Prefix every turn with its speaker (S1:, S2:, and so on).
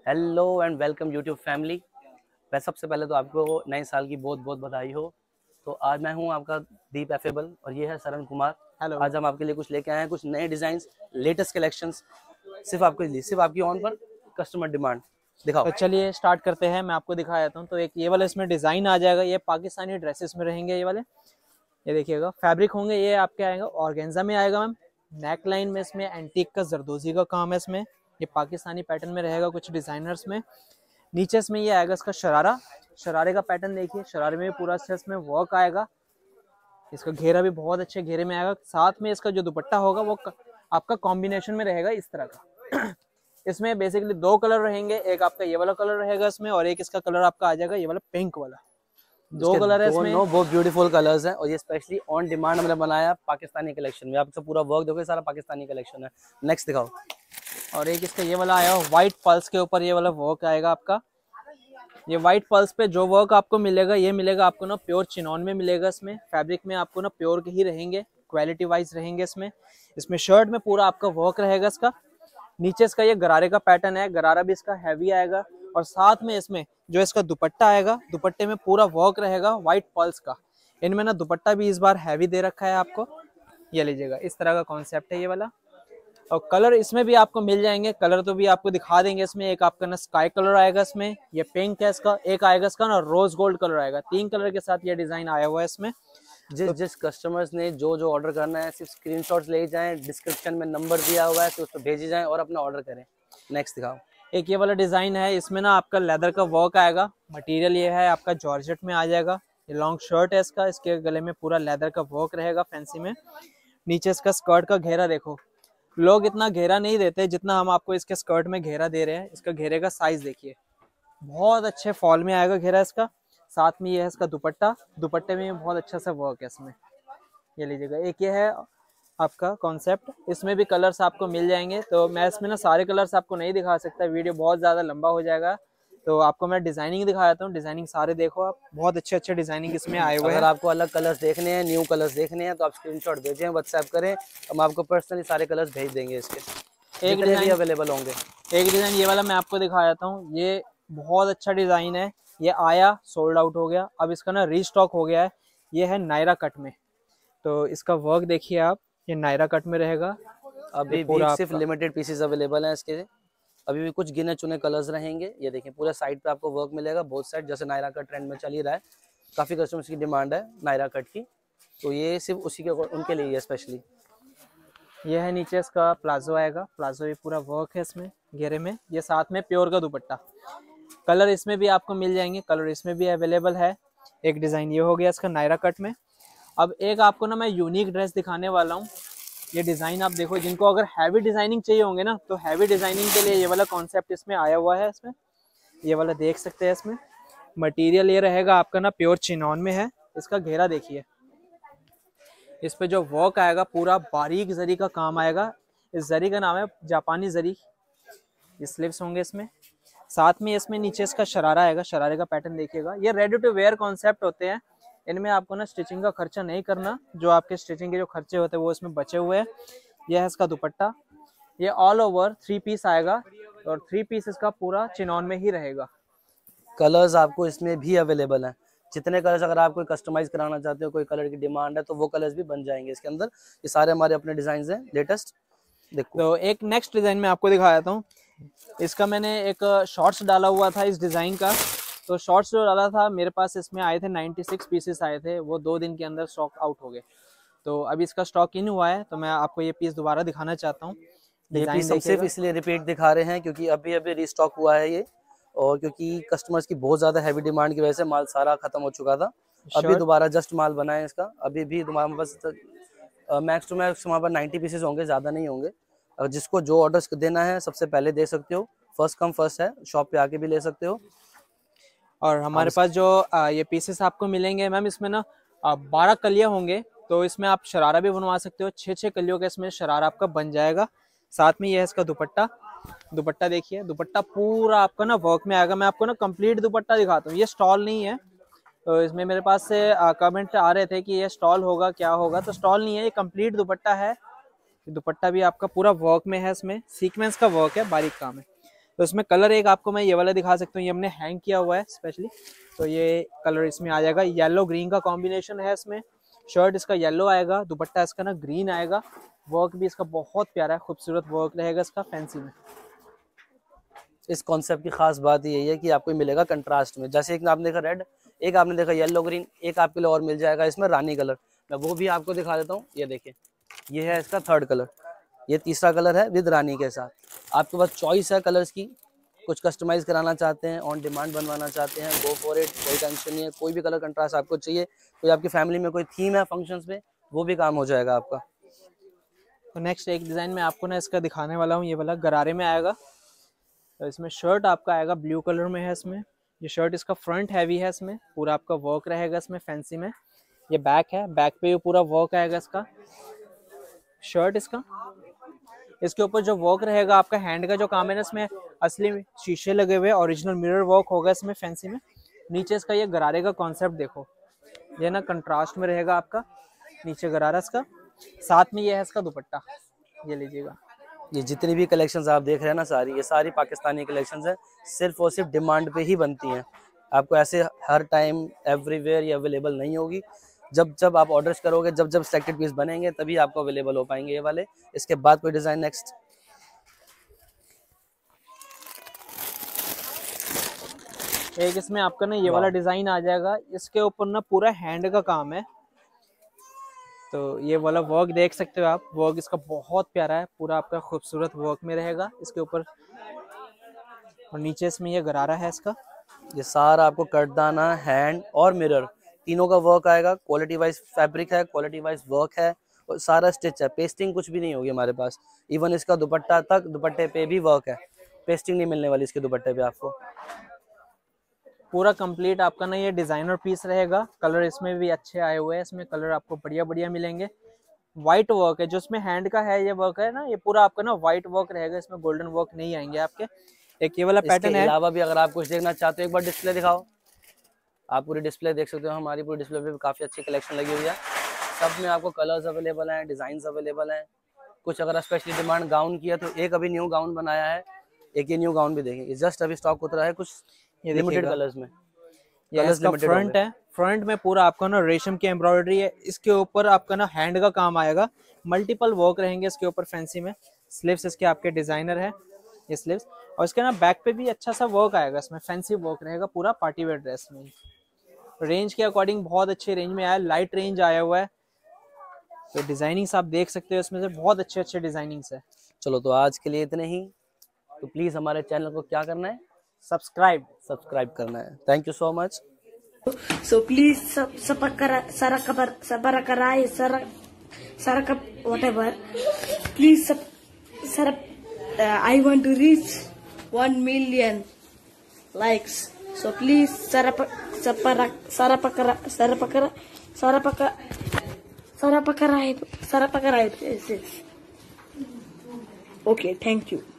S1: Hello and welcome YouTube family. मैं सबसे पहले तो आपको नए साल की बहुत बहुत बधाई हो। तो आज मैं हूं आपका दीप एफेबल और ये है सरन कुमार।
S2: हेलो।
S1: आज हम आपके लिए कुछ लेके आए हैं, कुछ नए डिजाइन, लेटेस्ट कलेक्शंस, सिर्फ आपके लिए, सिर्फ आपकी ऑन पर कस्टमर डिमांड। दिखाओ।
S2: तो चलिए स्टार्ट करते हैं, मैं आपको दिखा देता हूँ। तो एक ये वाला इसमें डिजाइन आ जाएगा, ये पाकिस्तानी ड्रेसेस में रहेंगे ये वाले। ये देखिएगा फैब्रिक होंगे, ये आपके आएगा ऑर्गेन्जा में आएगा मैम। नेक लाइन में इसमें एंटीक का जरदोजी का काम है इसमें। ये पाकिस्तानी पैटर्न में रहेगा कुछ डिजाइनर्स में। नीचे इसमें ये आएगा इसका शरारा। शरारे का पैटर्न देखिए, शरारे में पूरा अच्छा इसमें वर्क आएगा। इसका घेरा भी बहुत अच्छे घेरे में आएगा। साथ में इसका जो दुपट्टा होगा वो आपका कॉम्बिनेशन में रहेगा इस तरह का। इसमें बेसिकली दो कलर रहेंगे, एक आपका ये वाला कलर रहेगा इसमें और एक इसका कलर आपका आ जाएगा ये वाला पिंक वाला। दो कलर है इसमें।
S1: दोनों बहुत ब्यूटीफुल कलर्स हैं और ये स्पेशली ऑन डिमांड हमने बनाया पाकिस्तानी कलेक्शन में। आपसे पूरा वर्क देखोगे, सारा पाकिस्तानी कलेक्शन है। नेक्स्ट दिखाओ।
S2: और एक इसका ये वाला आया व्हाइट पल्स के ऊपर ये वाला वर्क आएगा आपका। ये व्हाइट पल्स पे जो वर्क आपको मिलेगा, ये मिलेगा आपको ना प्योर चिनॉन में मिलेगा। इसमें फैब्रिक में आपको ना प्योर के ही रहेंगे, क्वालिटी वाइज रहेंगे इसमें। इसमें शर्ट में पूरा आपका वर्क रहेगा इसका। नीचे इसका ये गरारे का पैटर्न है, गरारा भी इसका हैवी आएगा। और साथ में इसमें जो इसका दुपट्टा आएगा, दुपट्टे में पूरा वर्क रहेगा व्हाइट पल्स का। इनमें ना दुपट्टा भी इस बार हैवी दे रखा है आपको, ये लीजिएगा। इस तरह का कॉन्सेप्ट है ये वाला। और कलर इसमें भी आपको मिल जाएंगे, कलर तो भी आपको दिखा देंगे। इसमें एक आपका ना स्काई कलर आएगा इसमें, ये पिंक है इसका। एक आएगा इसका ना रोज गोल्ड कलर आएगा। 3 कलर के साथ ये डिजाइन आया हुआ है इसमें।
S1: जिस कस्टमर्स ने जो जो ऑर्डर करना है, सिर्फ स्क्रीनशॉट्स ले जाएं, डिस्क्रिप्शन में नंबर दिया हुआ है, तो उस पर भेजी जाएं और अपना ऑर्डर करें। नेक्स्ट दिखाओ।
S2: एक ये वाला डिजाइन है, इसमें ना आपका लेदर का वर्क आएगा। मटेरियल ये है आपका जॉर्जेट में आ जाएगा। ये लॉन्ग शर्ट है इसका, इसके गले में पूरा लेदर का वर्क रहेगा फैंसी में। नीचे इसका स्कर्ट का घेरा देखो, लोग इतना घेरा नहीं देते जितना हम आपको इसके स्कर्ट में घेरा दे रहे हैं। इसका घेरे का साइज देखिए, बहुत अच्छे फॉल में आएगा घेरा इसका। साथ में ये है इसका दुपट्टा, दुपट्टे में बहुत अच्छा सा वर्क है इसमें, ये लीजिएगा। एक ये है आपका कॉन्सेप्ट, इसमें भी कलर्स आपको मिल जाएंगे। तो मैं इसमें ना सारे कलर्स आपको नहीं दिखा सकता, वीडियो बहुत ज़्यादा लंबा हो जाएगा। तो आपको मैं डिजाइनिंग दिखा देता हूँ, डिजाइनिंग सारे देखो आप, बहुत अच्छे अच्छे डिजाइनिंग इसमें आए हुए हैं।
S1: अगर आपको अलग कलर्स देखने हैं, न्यू कलर्स देखने हैं, तो आप स्क्रीनशॉट भेजें, व्हाट्सएप करें, हम आपको पर्सनली सारे कलर्स भेज देंगे इसके। एक डिजाइन अवेलेबल होंगे।
S2: एक डिजाइन ये वाला मैं आपको दिखा देता हूँ, ये बहुत अच्छा डिजाइन है। ये आया सोल्ड आउट हो गया, अब इसका ना रीस्टॉक हो गया है। ये है नायरा कट में, तो इसका वर्क देखिए आप, ये नायरा कट में रहेगा।
S1: अभी भी सिर्फ लिमिटेड पीसेस अवेलेबल हैं इसके। अभी भी कुछ गिने चुने कलर्स रहेंगे। ये देखिए, पूरा साइड पे आपको वर्क मिलेगा, बोथ साइड, जैसे नायरा कट ट्रेंड में चल ही रहा है। काफ़ी कस्टमर्स की डिमांड है नायरा कट की, तो ये सिर्फ उसी के उनके लिए है स्पेशली।
S2: ये है नीचे इसका प्लाजो आएगा, प्लाजो ये पूरा वर्क है इसमें घेरे में। ये साथ में प्योर का दुपट्टा। कलर इसमें भी आपको मिल जाएंगे, कलर इसमें भी अवेलेबल है। एक डिज़ाइन ये हो गया इसका नायरा कट में। अब एक आपको ना मैं यूनिक ड्रेस दिखाने वाला हूँ। ये डिज़ाइन आप देखो, जिनको अगर हैवी डिज़ाइनिंग चाहिए होंगे ना, तो हैवी डिज़ाइनिंग के लिए ये वाला कॉन्सेप्ट इसमें आया हुआ है। इसमें ये वाला देख सकते हैं। इसमें मटेरियल ये रहेगा आपका ना प्योर चिनॉन में है। इसका घेरा देखिए, इस पे जो वर्क आएगा पूरा बारीक जरी का काम आएगा। इस जरी का नाम है जापानी जरी। ये स्लीव्स होंगे इसमें। साथ में इसमें नीचे इसका शरारा आएगा, शरारे का पैटर्न देखिएगा। ये रेडी टू वेयर कॉन्सेप्ट होते हैं, इनमें आपको ना स्टिचिंग का खर्चा नहीं करना। जो आपके स्टिचिंग के जो खर्चे होते हैं वो इसमें बचे हुए हैं। यह है इसका दुपट्टा। ये ऑल ओवर 3 पीस आएगा और 3 पीस इसका पूरा चिनॉन में ही रहेगा।
S1: कलर्स आपको इसमें भी अवेलेबल हैं। जितने कलर्स, अगर आप कोई कस्टमाइज कराना चाहते हो, कोई कलर की डिमांड है, तो वो कलर्स भी बन जाएंगे इसके अंदर। ये सारे हमारे अपने डिजाइन हैं लेटेस्ट। देखो, तो
S2: एक नेक्स्ट डिजाइन में आपको दिखा देता हूँ। इसका मैंने एक शॉर्ट्स डाला हुआ था इस डिजाइन का। तो शॉर्ट्स जो डाला था मेरे पास, इसमें आए थे 96 पीसेस आए थे, वो 2 दिन के अंदर स्टॉक आउट हो गए। तो अभी इसका स्टॉक इन हुआ है, तो मैं आपको ये पीस दोबारा दिखाना चाहता हूँ।
S1: ये पीस हम सिर्फ इसलिए रिपीट दिखा रहे हैं क्योंकि अभी अभी रीस्टॉक हुआ है ये, और क्योंकि कस्टमर्स की बहुत ज्यादा हैवी डिमांड की वजह से माल सारा खत्म हो चुका था। अभी दोबारा जस्ट माल बना है इसका। अभी भी तुम्हारे पास मैक्स टू मैक्स हमारे पास 90 पीसेस होंगे, ज्यादा नहीं होंगे। और जिसको जो ऑर्डर देना है सबसे पहले दे सकते हो, फर्स्ट कम फर्स्ट है, शॉप पे आके भी ले सकते हो।
S2: और हमारे पास जो ये पीसेस आपको मिलेंगे मैम, इसमें ना 12 कलियां होंगे। तो इसमें आप शरारा भी बनवा सकते हो, 6-6 कलियों का इसमें शरारा आपका बन जाएगा। साथ में ये है इसका दुपट्टा। दुपट्टा देखिए, दुपट्टा पूरा आपका ना वर्क में आएगा। मैं आपको ना कंप्लीट दुपट्टा दिखाता हूँ, ये स्टॉल नहीं है। तो इसमें मेरे पास से कमेंट आ रहे थे कि ये स्टॉल होगा क्या होगा, तो स्टॉल नहीं है, ये कंप्लीट दुपट्टा है। दुपट्टा भी आपका पूरा वर्क में है, इसमें सीक्वेंस का वर्क है, बारीक काम है। तो इसमें कलर एक आपको मैं ये वाला दिखा सकता हूँ, ये हमने हैंग किया हुआ है स्पेशली। तो ये कलर इसमें आ जाएगा, येलो ग्रीन का कॉम्बिनेशन है इसमें। शर्ट इसका येलो आएगा, दुपट्टा इसका ना ग्रीन आएगा। वर्क भी इसका बहुत प्यारा है, खूबसूरत वर्क रहेगा इसका फैंसी में।
S1: इस कॉन्सेप्ट की खास बात यही है कि आपको मिलेगा कंट्रास्ट में। जैसे एक आपने देखा रेड, एक आपने देखा येलो ग्रीन, एक आपके लिए और मिल जाएगा इसमें रानी कलर। मैं वो भी आपको दिखा देता हूँ। ये देखिए, ये है इसका थर्ड कलर, ये तीसरा कलर है विद रानी के साथ। आपके पास चॉइस है कलर्स की। कुछ कस्टमाइज कराना चाहते हैं, ऑन डिमांड बनवाना चाहते हैं, गो फॉर इट, कोई टेंशन नहीं है। कोई भी कलर कंट्रास्ट आपको चाहिए, कोई आपकी फैमिली में कोई थीम है फंक्शंस पे, वो भी काम हो जाएगा आपका।
S2: तो नेक्स्ट एक डिज़ाइन में आपको ना इसका दिखाने वाला हूँ, ये वाला गरारे में आएगा। तो इसमें शर्ट आपका आएगा ब्लू कलर में है इसमें। ये शर्ट इसका फ्रंट हैवी है, इसमें पूरा आपका वर्क रहेगा इसमें फैंसी में। ये बैक है, बैक पे ये पूरा वर्क आएगा इसका। शर्ट इसके ऊपर जो वर्क रहेगा आपका हैंड का जो काम है ना, इसमें असली शीशे लगे हुए, ओरिजिनल मिरर वर्क होगा इसमें फैंसी में। नीचे इसका ये गरारे का कॉन्सेप्ट देखो, ये ना कंट्रास्ट में रहेगा आपका। नीचे गरारा इसका, साथ में ये है इसका दुपट्टा, ये लीजिएगा।
S1: ये जितनी भी कलेक्शंस आप देख रहे हैं ना सारी, ये सारी पाकिस्तानी कलेक्शंस हैं, सिर्फ और सिर्फ डिमांड पे ही बनती हैं। आपको ऐसे हर टाइम एवरीवेयर ये अवेलेबल नहीं होगी। जब जब आप ऑर्डर्स करोगे, जब जब सिलेक्टेड पीस बनेंगे, तभी आपको अवेलेबल हो पाएंगे ये वाले। इसके बाद कोई डिजाइन नेक्स्ट।
S2: एक इसमें आपका ना ये वाला डिजाइन आ जाएगा, इसके ऊपर ना पूरा हैंड का काम है। तो ये वाला वर्क देख सकते हो आप, वर्क इसका बहुत प्यारा है, पूरा आपका खूबसूरत वर्क में रहेगा इसके ऊपर। और नीचे इसमें ये गरारा है इसका।
S1: ये सारा आपको कटदाना, हैंड और मिरर तीनों का वर्क आएगा। क्वालिटी वाइज फैब्रिक है, क्वालिटी वाइज वर्क है, और सारा स्टिच है। पेस्टिंग कुछ भी नहीं होगी हमारे पास। इवन इसका दुपट्टा तक, दुपट्टे पे भी वर्क है, पेस्टिंग नहीं मिलने वाली इसके दुपट्टे पे आपको।
S2: पूरा कंप्लीट आपका ना ये डिजाइनर पीस रहेगा। कलर इसमें भी अच्छे आए हुए हैं, इसमें कलर आपको बढ़िया बढ़िया मिलेंगे। व्हाइट वर्क है जो इसमें हैंड का है, ये वर्क है ना, ये पूरा आपका ना व्हाइट वर्क रहेगा, इसमें गोल्डन वर्क नहीं आएंगे आपके। एक ये वाला पैटर्न है।
S1: इसके अलावा भी अगर आप कुछ देखना चाहते हो, एक बार डिस्प्ले दिखाओ। आप पूरी डिस्प्ले देख सकते हो, हमारी पूरी डिस्प्ले पे काफ़ी अच्छी कलेक्शन लगी हुई है। सब में आपको कलर्स अवेलेबल हैं, डिज़ाइन अवेलेबल हैं। कुछ अगर स्पेशली डिमांड गाउन की है तो एक अभी न्यू गाउन बनाया है, एक ये न्यू गाउन भी देखें, जस्ट अभी स्टॉक उतरा है कुछ ये लिमिटेड कलर्स में।
S2: ये इसका फ्रंट है, फ्रंट में पूरा आपका ना रेशम की एम्ब्रॉयडरी है। इसके ऊपर आपका ना हैंड का काम आएगा, मल्टीपल वर्क रहेंगे इसके ऊपर फैंसी में। स्लीव्स इसके आपके डिजाइनर है, ये स्लीव्स। और इसके ना बैक पे भी अच्छा सा वर्क आएगा, इसमें फैंसी वर्क रहेगा पूरा पार्टी वेयर ड्रेस में। रेंज के अकॉर्डिंग बहुत अच्छे रेंज में आया, लाइट रेंज आया हुआ है। तो डिजाइनिंग्स आप देख सकते हो, इसमें से बहुत अच्छे अच्छे डिजाइनिंग्स है।
S1: चलो तो आज के लिए इतने ही। तो प्लीज हमारे चैनल को क्या करना है,
S2: सब्सक्राइब
S1: करना है। Thank you so much.
S3: So please whatever. Please I want to reach 1 million likes. So please subscribe. Okay, thank you.